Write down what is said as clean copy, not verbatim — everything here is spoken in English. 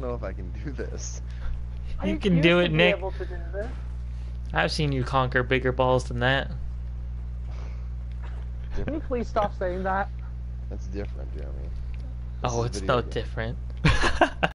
know if I can do this. You I can used do to it, be Nick. able to do this. I've seen you conquer bigger balls than that. Can you Different. please stop saying that? That's different, Jeremy. This Oh, is it's video no game. different.